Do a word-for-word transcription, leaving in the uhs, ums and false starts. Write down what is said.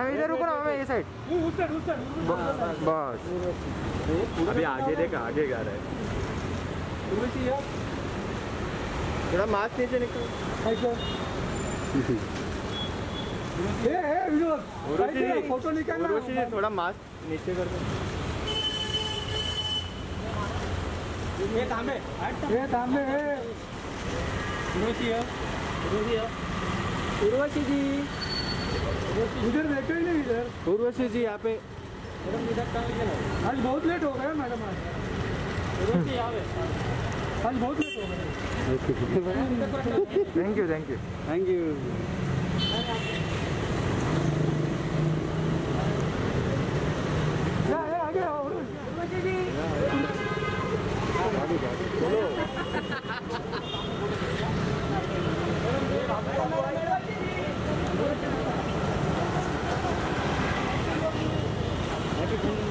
मैं इधर रुक रहा हूँ, मैं ये साइड। उस साइड उस साइड बस अभी आगे देख, आगे जा रहा है। थोड़ा मास्क नीचे निकल। ए ए विनोद फोटो निकालना। उर्वशी जी थोड़ा मास्क नीचे कर दो। ये तांबे ये तांबे उर्वशी है उर्वशी है उर्वशी जी इधर देखो ही नहीं इधर। उर्वशी जी यहाँ पे मैडम इधर कहाँ आज बहुत लेट हो गया मैडम। आज उर्वशी यहाँ पे आज बहुत लेट हो गया। Thank you thank you thank you. आगे आओ उर्वशी जी। बोलो